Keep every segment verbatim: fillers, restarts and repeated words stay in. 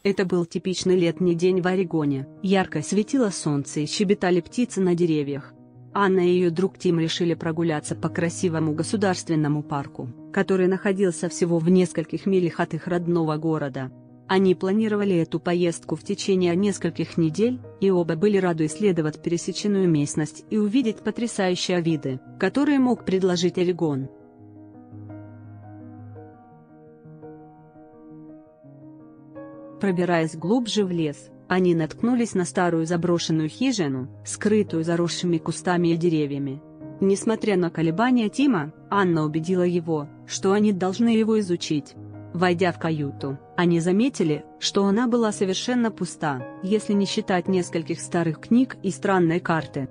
Это был типичный летний день в Орегоне, ярко светило солнце и щебетали птицы на деревьях. Анна и ее друг Тим решили прогуляться по красивому государственному парку, который находился всего в нескольких милях от их родного города. Они планировали эту поездку в течение нескольких недель, и оба были рады исследовать пересеченную местность и увидеть потрясающие виды, которые мог предложить Орегон. Пробираясь глубже в лес, они наткнулись на старую заброшенную хижину, скрытую заросшими кустами и деревьями. Несмотря на колебания Тима, Анна убедила его, что они должны его изучить. Войдя в каюту, они заметили, что она была совершенно пуста, если не считать нескольких старых книг и странной карты.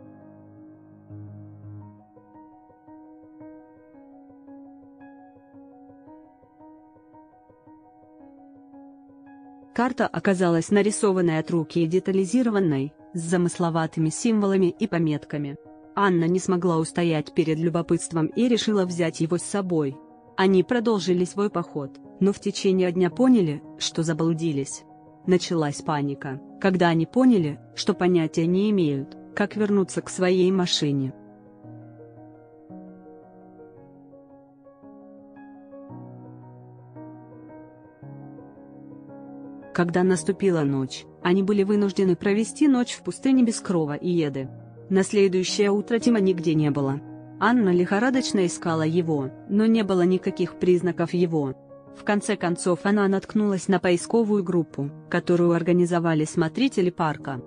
Карта оказалась нарисованной от руки и детализированной, с замысловатыми символами и пометками. Анна не смогла устоять перед любопытством и решила взять его с собой. Они продолжили свой поход, но в течение дня поняли, что заблудились. Началась паника, когда они поняли, что понятия не имеют, как вернуться к своей машине. Когда наступила ночь, они были вынуждены провести ночь в пустыне без крова и еды. На следующее утро Тима нигде не было. Анна лихорадочно искала его, но не было никаких признаков его. В конце концов она наткнулась на поисковую группу, которую организовали смотрители парка.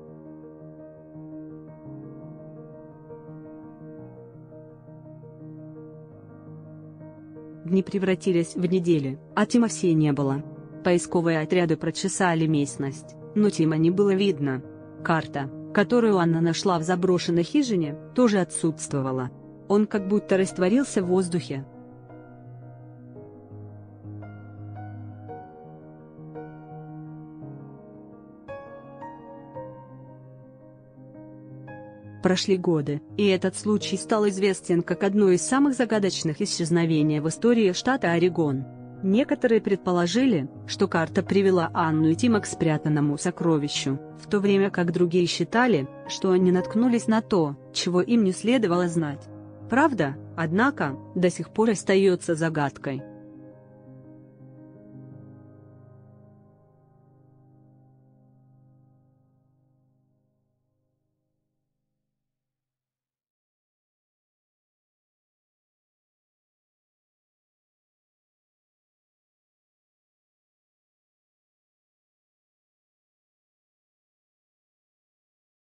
Дни превратились в недели, а Тима все не было. Поисковые отряды прочесали местность, но Тима не было видно. Карта, которую Анна нашла в заброшенной хижине, тоже отсутствовала. Он как будто растворился в воздухе. Прошли годы, и этот случай стал известен как одно из самых загадочных исчезновений в истории штата Орегон. Некоторые предположили, что карта привела Анну и Тима к спрятанному сокровищу, в то время как другие считали, что они наткнулись на то, чего им не следовало знать. Правда, однако, до сих пор остается загадкой.